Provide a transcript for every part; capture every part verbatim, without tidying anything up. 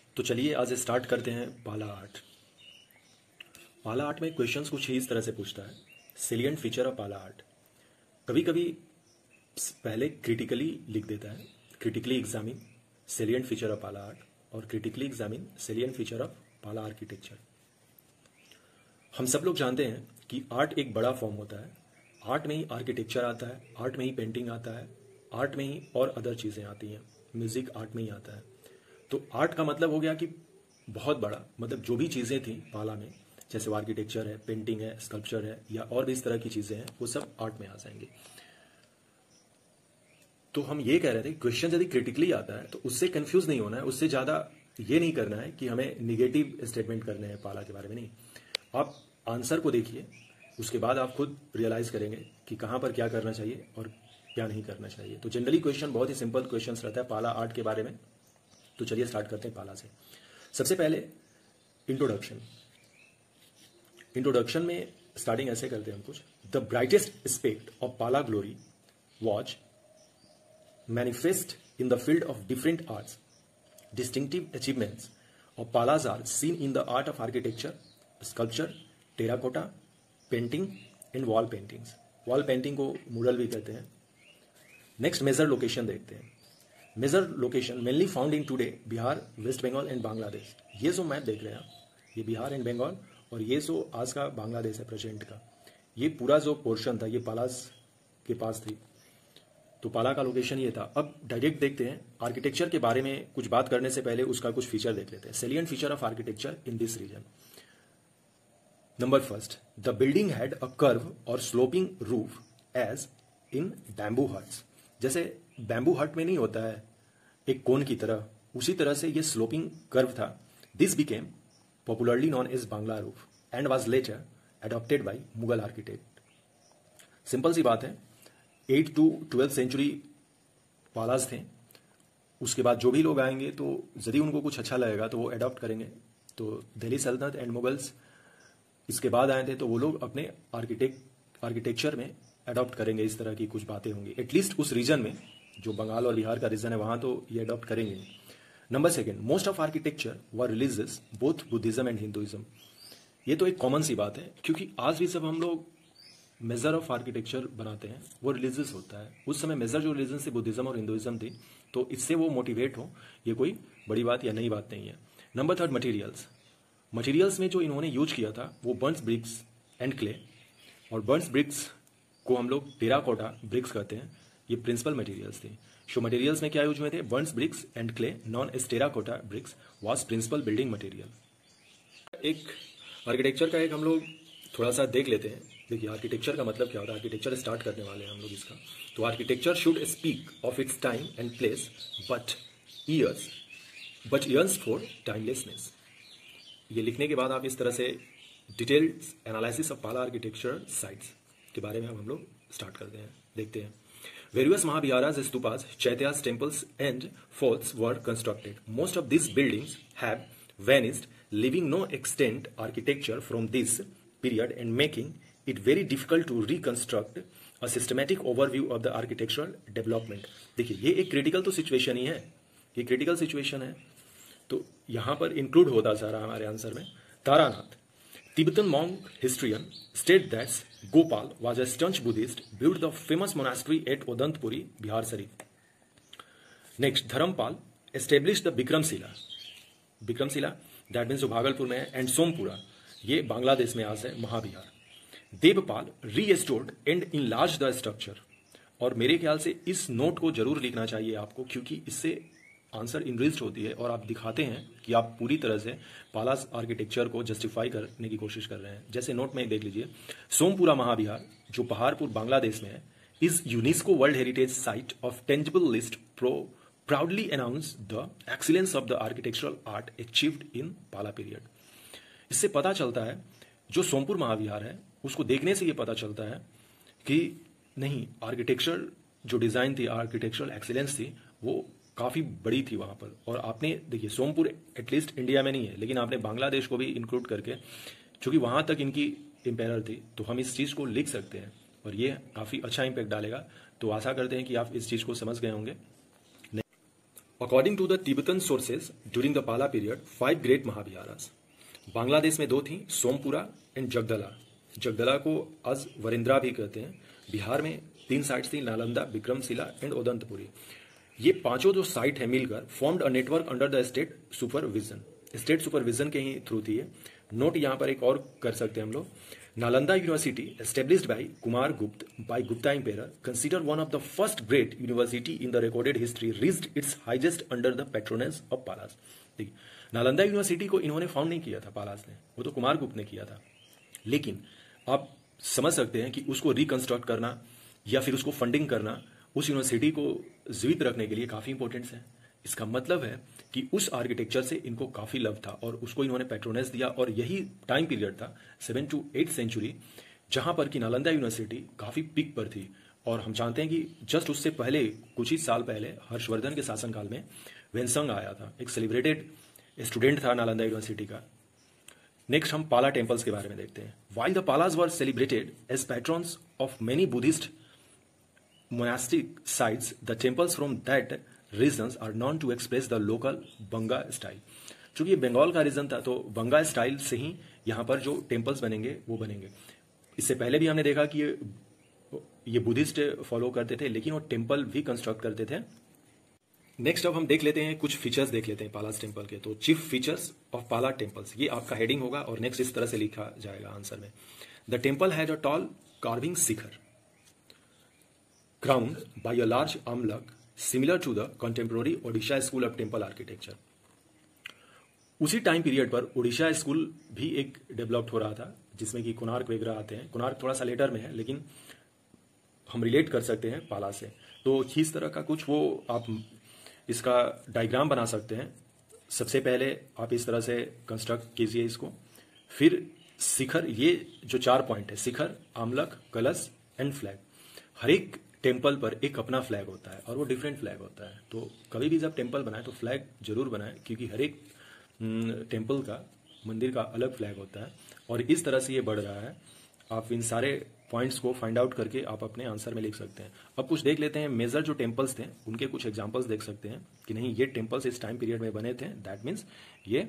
तो चलिए आज स्टार्ट करते हैं पाला आर्ट। पाला आर्ट में क्वेश्चंस कुछ ही इस तरह से पूछता है, salient feature of Pala art. कभी कभी पहले क्रिटिकली लिख देता है, critically examine salient feature of Pala art, और critically examine salient feature of Pala architecture. हम सब लोग जानते हैं कि आर्ट एक बड़ा फॉर्म होता है। आर्ट में ही आर्किटेक्चर आता है, आर्ट में ही पेंटिंग आता है, आर्ट में ही और अदर चीज़ें आती हैं, म्यूजिक आर्ट में ही आता है। तो आर्ट का मतलब हो गया कि बहुत बड़ा, मतलब जो भी चीज़ें थी पाला में, जैसे आर्किटेक्चर है, पेंटिंग है, स्कल्पचर है, या और भी इस तरह की चीज़ें हैं, वो सब आर्ट में आ जाएंगे। तो हम ये कह रहे थे क्वेश्चन यदि क्रिटिकली आता है तो उससे कंफ्यूज नहीं होना है, उससे ज़्यादा ये नहीं करना है कि हमें निगेटिव स्टेटमेंट करने हैं पाला के बारे में। नहीं, आप आंसर को देखिए, उसके बाद आप खुद रियलाइज करेंगे कि कहाँ पर क्या करना चाहिए और क्या नहीं करना चाहिए। तो जनरली क्वेश्चन बहुत ही सिंपल क्वेश्चन रहता है पाला आर्ट के बारे में। तो चलिए स्टार्ट करते हैं पाला से। सबसे पहले इंट्रोडक्शन। इंट्रोडक्शन में स्टार्टिंग ऐसे करते हैं हम कुछ, the brightest aspect of Pala glory was manifest in the field of different arts. Distinctive achievements of Palas are seen in the art of architecture, sculpture, terracotta, painting and wall paintings. Wall painting को mural भी कहते हैं। Next major location देखते हैं। Major location mainly found in today Bihar, west Bengal and Bangladesh. ये जो map देख रहे हैं आप, ये बिहार एंड बंगाल, और ये जो आज का बांग्लादेश है प्रेजेंट का, ये पूरा जो पोर्शन था ये पालास के पास थी। तो पाला का लोकेशन ये था। अब डायरेक्ट देखते हैं आर्किटेक्चर के बारे में। कुछ बात करने से पहले उसका कुछ फीचर देख लेते हैं। Salient feature of architecture in this region. Number first, the building had a curve और sloping roof as in bamboo huts. जैसे बैम्बू हट में नहीं होता है एक कोन की तरह, उसी तरह से ये स्लोपिंग कर्व था। This became popularly known as Bangla roof and was later adopted by Mughal architect. Simple सी बात है, eight to twelfth century Palas थे। उसके बाद जो भी लोग आएंगे तो यदि उनको कुछ अच्छा लगेगा तो वो एडॉप्ट करेंगे। तो दिल्ली सल्तनत एंड मुगल्स इसके बाद आए थे, तो वो लोग अपने आर्किटेक्ट आर्किटेक्चर में अडॉप्ट करेंगे। इस तरह की कुछ बातें होंगी, एटलीस्ट उस रीजन में, जो बंगाल और बिहार का रीजन है वहां तो ये अडॉप्ट करेंगे। Number second, most of architecture were religious, both Buddhism and Hinduism. ये तो एक कॉमन सी बात है, क्योंकि आज भी जब हम लोग मेजर ऑफ आर्किटेक्चर बनाते हैं वो रिलीजियस होता है। उस समय मेजर जो रिलीजन से बुद्धिज्म और हिंदुइज्म थी, तो इससे वो मोटिवेट हो, ये कोई बड़ी बात या नई बात नहीं है। Number third, materials. मटेरियल्स में जो इन्होंने यूज किया था वो बर्न्स ब्रिक्स एंड क्ले, और बर्न्स ब्रिक्स को हम लोग टेराकोटा ब्रिक्स कहते हैं। ये प्रिंसिपल मटेरियल्स थे। शो मटेरियल्स में क्या यूज हुए थे? Burns bricks and clay known as terracotta bricks was principal building material. एक आर्किटेक्चर का एक हम लोग थोड़ा सा देख लेते हैं। देखिए आर्किटेक्चर का मतलब क्या होता है, आर्किटेक्चर स्टार्ट करने वाले हैं हम लोग इसका। तो architecture should speak of its time and place but yearns but yearns for timelessness. ये लिखने के बाद आप इस तरह से detailed analysis of Pala architecture sites के बारे में हम लोग स्टार्ट करते हैं, देखते हैं। Various mahaviharas, stupas, chaityas, temples and forts were constructed. Most of this buildings have vanished, leaving no extant architecture from this period and making it very difficult to reconstruct a systematic overview of the architectural development। देखिए ये एक critical तो situation ही है, ये critical situation है। तो यहां पर इंक्लूड होता जा रहा है हमारे आंसर में Taranath. Tibetan monk historian state that Gopal was a staunch Buddhist, built the famous monastery at Odantpuri, Bihar Sharif. Next, Dharampal established the Bikramshila. Bikramshila, that means जो भागलपुर में है, and Sompura, ये बांग्लादेश में आज है, महाबिहार। Devpal restored and enlarged the structure। और मेरे ख्याल से इस नोट को जरूर लिखना चाहिए आपको, क्योंकि इससे आंसर इनरिच्ड होती है और आप दिखाते हैं कि आप पूरी तरह से पालास आर्किटेक्चर को जस्टिफाई करने की कोशिश कर रहे हैं। जैसे नोट में देख लीजिए, सोमपुरा महाविहार जो पहाड़पुर बांग्लादेश में है, is UNESCO world heritage site of tangible list pro proudly announce the excellence of the architectural art achieved in Pala period. इससे पता चलता है, जो सोमपुर महाविहार है उसको देखने से ये पता चलता है कि नहीं, आर्किटेक्चर जो डिजाइन थी, आर्किटेक्चरल एक्सीलेंस थी, वो काफी बड़ी थी वहां पर। और आपने देखिए सोमपुर एटलीस्ट इंडिया में नहीं है, लेकिन आपने बांग्लादेश को भी इंक्लूड करके, क्योंकि वहां तक इनकी एम्पायर थी, तो हम इस चीज को लिख सकते हैं और ये काफी अच्छा इंपैक्ट डालेगा। तो आशा करते हैं कि आप इस चीज को समझ गए होंगे। According to the Tibetan sources during the Pala period five great mahaviharas Bangladesh में दो थी, सोमपुरा एंड जगदला। जगदला को आज वरिंद्रा भी कहते हैं। बिहार में तीन साइट्स थी, नालंदा, विक्रमशिला एंड ओदंतपुरी। ये पांचों जो साइट है मिलकर formed a network under the state supervision. State supervision के ही थ्रू थी ये। नोट यहां पर एक और कर सकते हैं हम लोग। Nalanda university established by Kumar Gupta by Gupta empire consider one of the first great university in the recorded history reached its highest under the patronage of Palas. देखिए, नालंदा यूनिवर्सिटी को इन्होंने फाउंड नहीं किया था पालास ने, वो तो कुमार गुप्त ने किया था। लेकिन आप समझ सकते हैं कि उसको रिकंस्ट्रक्ट करना या फिर उसको फंडिंग करना उस यूनिवर्सिटी को जीवित रखने के लिए काफी इंपॉर्टेंस है। इसका मतलब है कि उस आर्किटेक्चर से इनको काफी लव था और उसको इन्होंने पैट्रोनेज दिया। और यही टाइम पीरियड था सेवन टू एट सेंचुरी जहां पर कि नालंदा यूनिवर्सिटी काफी पीक पर थी। और हम जानते हैं कि जस्ट उससे पहले कुछ ही साल पहले हर्षवर्धन के शासनकाल में वेनसंग आया था, एक सेलिब्रेटेड स्टूडेंट था नालंदा यूनिवर्सिटी का। नेक्स्ट हम पाला टेम्पल्स के बारे में देखते हैं। While the Palas were celebrated as patrons of many Buddhist monastic sites, the temples from that regions are known to express the local Banga style. चूंकि ये बंगाल का रीजन था तो बंगा स्टाइल से ही यहाँ पर जो टेम्पल्स बनेंगे वो बनेंगे। इससे पहले भी हमने देखा कि ये ये बुद्धिस्ट फॉलो करते थे, लेकिन वो टेम्पल भी कंस्ट्रक्ट करते थे। नेक्स्ट अब हम देख लेते हैं कुछ फीचर्स देख लेते हैं पालास टेम्पल के। तो chief features of Pala temples, ये आपका हेडिंग होगा और नेक्स्ट इस तरह से लिखा जाएगा आंसर में। The temple has a tall carving shikhara crowned by a large amlak similar to the contemporary Odisha School of Temple Architecture। उसी टाइम पीरियड पर ओडिशा स्कूल भी एक डेवलप्ड हो रहा था जिसमें कि कोणार्क वगैरह आते हैं। कोणार्क थोड़ा सा लेटर में है लेकिन हम रिलेट कर सकते हैं पाला से। तो इस तरह का कुछ वो आप इसका डायग्राम बना सकते हैं। सबसे पहले आप इस तरह से कंस्ट्रक्ट कीजिए इसको। फिर शिखर, ये जो चार पॉइंट है, शिखर, आमलक, कलश एंड फ्लैग। हर एक टेम्पल पर एक अपना फ्लैग होता है और वो डिफरेंट फ्लैग होता है। तो कभी भी जब टेम्पल बनाए तो फ्लैग जरूर बनाए, क्योंकि हर एक टेम्पल का, मंदिर का अलग फ्लैग होता है। और इस तरह से ये बढ़ रहा है। आप इन सारे पॉइंट्स को फाइंड आउट करके आप अपने आंसर में लिख सकते हैं। अब कुछ देख लेते हैं मेजर जो टेम्पल्स थे उनके कुछ एग्जाम्पल्स देख सकते हैं कि नहीं ये टेम्पल्स इस टाइम पीरियड में बने थे। दैट मीन्स ये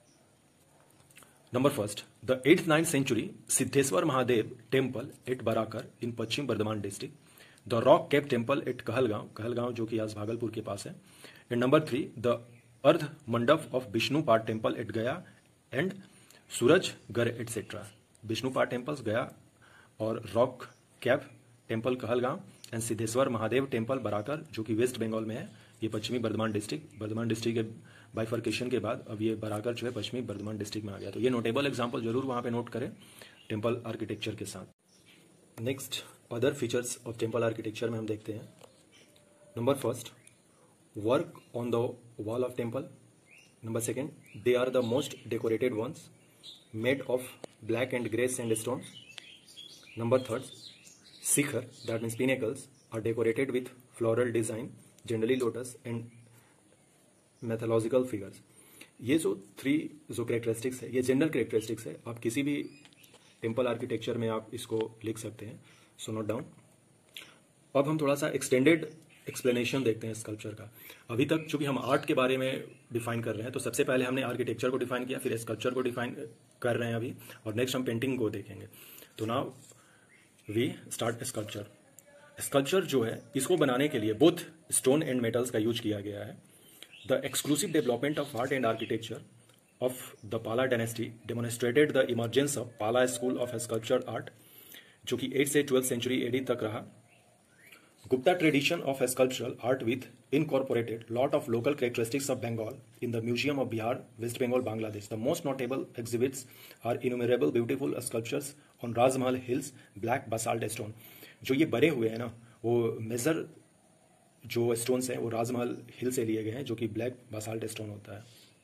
number first, the eighth ninth century Siddheshwar Mahadev temple at Barakar in Paschim Bardhaman district. The rock cave temple at Kahalgaon, Kahalgaon जो कि आज भागलपुर के पास है। And number three, the Ardha Mandapa of Vishnupad temple at Gaya and Surajgarh etcetera. Vishnupad temples Gaya और rock cave temple Kahalgaon and Siddheshwar Mahadev temple Barakar जो कि west Bengal में है। ये पश्चिमी बर्धमान डिस्ट्रिक्ट, बर्धमान डिस्ट्रिक्ट के बाइफर्केशन के बाद अब ये बराकर जो है पश्चिमी बर्धमान डिस्ट्रिक्ट में आ गया। तो ये नोटेबल एग्जाम्पल जरूर वहां पे नोट करें टेम्पल आर्किटेक्चर के साथ। Next other features of temple architecture में हम देखते हैं। Number first, work on the wall of temple. Number second, they are the most decorated ones made of black and grey sandstones. Number third, shikhara that means pinnacles are decorated with floral design, generally lotus and mythological figures. ये जो three जो characteristics है ये general characteristics है। आप किसी भी temple architecture में आप इसको लिख सकते हैं। So note down. अब हम थोड़ा सा एक्सटेंडेड एक्सप्लेनेशन देखते हैं स्कल्पचर का। अभी तक चूंकि हम आर्ट के बारे में डिफाइन कर रहे हैं तो सबसे पहले हमने आर्किटेक्चर को डिफाइन किया, फिर स्कल्पचर को डिफाइन कर रहे हैं अभी, और नेक्स्ट हम पेंटिंग को देखेंगे। तो now we start sculpture. Sculpture जो है इसको बनाने के लिए बोथ स्टोन एंड मेटल्स का यूज किया गया है। The exclusive development of art and architecture of the Pala dynasty demonstrated the emergence of Pala school of sculpture art जो कि एट से ट्वेल्थ सेंचुरी एडी तक रहा। Gupta tradition of sculptural art with incorporated lot of local characteristics of Bengal in the museum of Bihar, west Bengal, Bangladesh. The most notable exhibits are innumerable beautiful sculptures on Rajmahal hills, black basalt stone. जो ये बने हुए हैं ना वो major जो स्टोन्स हैं वो राजमहल हिल से लिए गए हैं जो कि ब्लैक बसाल्ट स्टोन होता है।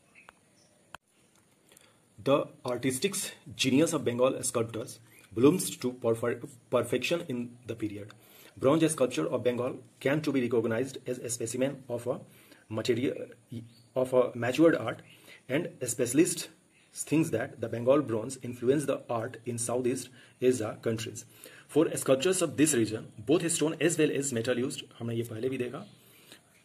The artistics genius of Bengal sculptors blooms to perfection in the period. Bronze sculpture of Bengal can to be recognized as a specimen of a material of a matured art, and specialists thinks that the Bengal bronze influenced the art in Southeast Asia countries. For sculptures of this region, both stone as well as metal used, हमने ये पहले भी देखा,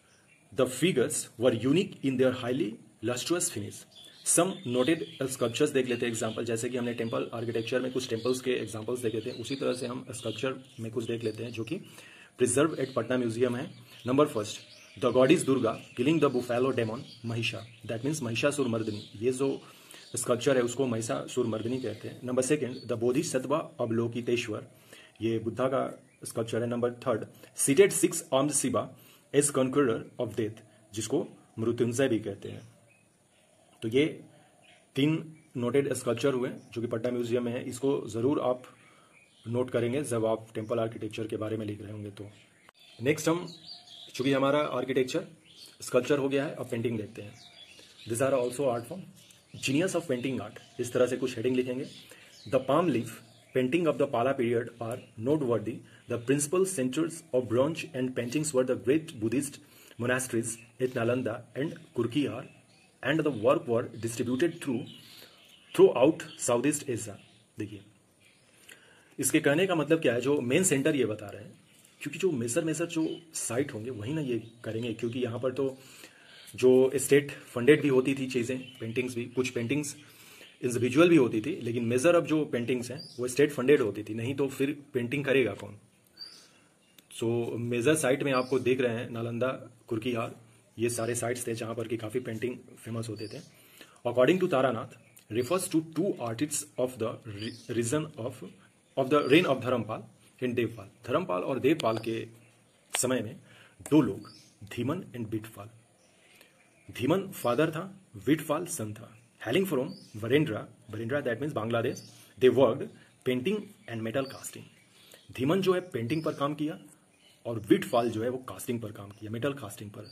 the figures were unique in their highly lustrous finish. Some noted sculptures देख लेते हैं example, जैसे कि हमने टेम्पल आर्किटेक्चर में कुछ टेम्पल्स के एग्जाम्पल्स देखे थे, उसी तरह से हम स्कल्पचर में कुछ देख लेते हैं जो कि प्रिजर्व एट पटना म्यूजियम है। Number first, the goddess Durga killing the buffalo demon Mahisha, that means Mahishasura Mardini. ये जो स्कल्पचर है उसको महिषासुर मर्दिनी कहते हैं। Number second, the Bodhisattva Avalokiteshvara, ये बुद्धा का स्कल्पचर है। Number third, seated six armed Shiva as conqueror of death, जिसको मृत्युंजय भी कहते हैं। तो ये तीन नोटेड स्कल्पचर हुए जो कि पटना म्यूजियम में है। इसको जरूर आप नोट करेंगे जब आप टेम्पल आर्किटेक्चर के बारे में लिख रहे होंगे। तो नेक्स्ट हम, चूंकि हमारा आर्किटेक्चर स्कल्पचर हो गया है, अब पेंटिंग देखते हैं। This are also art form, genius of painting art, इस तरह से कुछ हेडिंग लिखेंगे। The palm leaf painting of the Pala period are noteworthy. The principal centres of bronze and paintings were the great Buddhist monasteries at Nalanda and Kurkihar, and the work were distributed through throughout south east Asia. देखिए, इसके कहने का मतलब क्या है, जो main centre ये बता रहे हैं, क्योंकि जो मेजर मेजर जो साइट होंगे वही ना ये करेंगे, क्योंकि यहाँ पर तो जो स्टेट फंडेड भी होती थी चीज़ें, पेंटिंग्स भी, कुछ पेंटिंग्स इंडिविजुअल भी होती थी, लेकिन मेजर अब जो पेंटिंग्स हैं वो स्टेट फंडेड होती थी, नहीं तो फिर पेंटिंग करेगा कौन। सो मेजर साइट में आपको देख रहे हैं नालंदा, कुर्कियार, ये सारे साइट्स थे जहाँ पर कि काफ़ी पेंटिंग फेमस होते थे। According to Taranath, refers to two artists of the reign of of the reign of Dharmapala and Devapala. Dharmapala और देवपाल के समय में दो लोग, धीमन एंड विटफाल। धीमन फादर था, विटफाल सन था। Hailing from Varendra, Varendra that means Bangladesh, they worked painting and metal casting. Dhiman जो है पेंटिंग पर काम किया और विटफाल जो है वो कास्टिंग पर काम किया, मेटल कास्टिंग पर।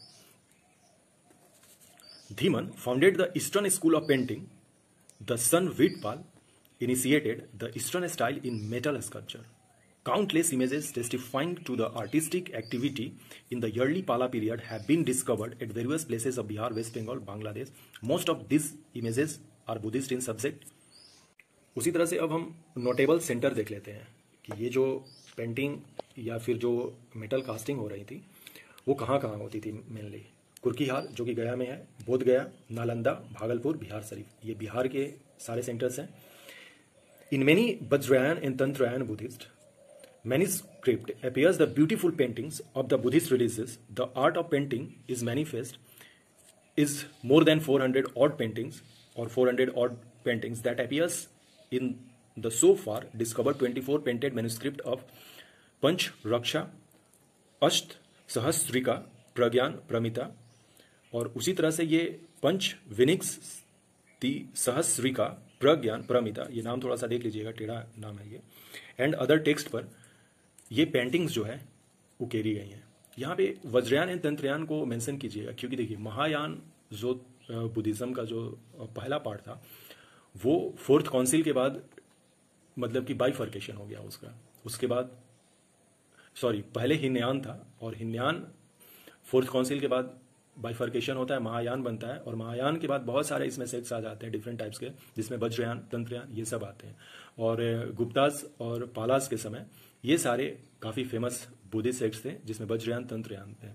Dhiman founded the eastern school of painting. The son Vitpal initiated the Eastern style in metal sculpture. Countless images testifying to the artistic activity in the early Pala period have been discovered at various places of Bihar, West Bengal, Bangladesh. Most of these images are Buddhist in subject. उसी तरह से अब हम notable centre देख लेते हैं कि ये जो पेंटिंग या फिर जो मेटल कास्टिंग हो रही थी वो कहाँ कहाँ होती थी। मेनली कुर्किहार जो कि गया में है, बोध गया, नालंदा, भागलपुर, बिहार शरीफ, ये बिहार के सारे सेंटर्स हैं। In many Vajrayana and Tantrayana Buddhist manuscript appears the beautiful paintings of the Buddhist religious. The art of painting is manifest is more than four hundred odd paintings और four hundred odd paintings that appears in the so far discovered twenty four painted manuscript of Pancha Raksha, Ashta Sahasrika, प्रज्ञान, प्रमिता। और उसी तरह से ये पंच विनिक्स ती सहस्रिका, प्रज्ञान, प्रमिता, ये नाम थोड़ा सा देख लीजिएगा, टेढ़ा नाम है ये, एंड अदर टेक्स्ट पर ये पेंटिंग्स जो है उकेरी गई हैं। यहाँ पे वज्रयान एंड तंत्रयान को मेंशन कीजिएगा, क्योंकि देखिए महायान जो बुद्धिज्म का जो पहला पार्ट था वो फोर्थ काउंसिल के बाद मतलब कि बाइफर्केशन हो गया उसका। उसके बाद सॉरी पहले हिन्यान था और हिन्यान फोर्थ काउंसिल के बाद बाइफर्केशन होता है, महायान बनता है, और महायान के बाद बहुत सारे इसमें सेक्ट्स आ जाते हैं डिफरेंट टाइप्स के, जिसमें वज्रयान, तंत्रयान ये सब आते हैं। और गुप्तास और पालास के समय ये सारे काफ़ी फेमस बुद्धिस्ट सेक्ट्स थे जिसमें वज्रयान, तंत्रयान थे।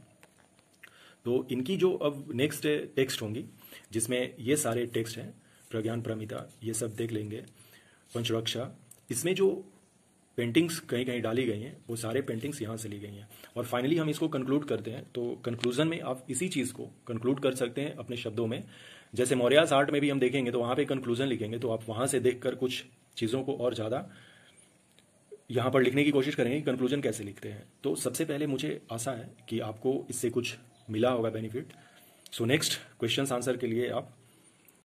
तो इनकी जो अब नेक्स्ट टेक्स्ट होंगी जिसमें ये सारे टेक्स्ट हैं, प्रज्ञान, प्रमिता, ये सब देख लेंगे, पंचरक्षा, इसमें जो पेंटिंग्स कहीं कहीं डाली गई हैं वो सारे पेंटिंग्स यहाँ से ली गई हैं। और फाइनली हम इसको कंक्लूड करते हैं। तो कंक्लूजन में आप इसी चीज़ को कंक्लूड कर सकते हैं अपने शब्दों में। जैसे मौर्यास आर्ट में भी हम देखेंगे तो वहाँ पे कंक्लूजन लिखेंगे, तो आप वहाँ से देखकर कुछ चीज़ों को और ज़्यादा यहाँ पर लिखने की कोशिश करेंगे कि कंक्लूजन कैसे लिखते हैं। तो सबसे पहले मुझे आशा है कि आपको इससे कुछ मिला होगा benefit. So next question answer के लिए आप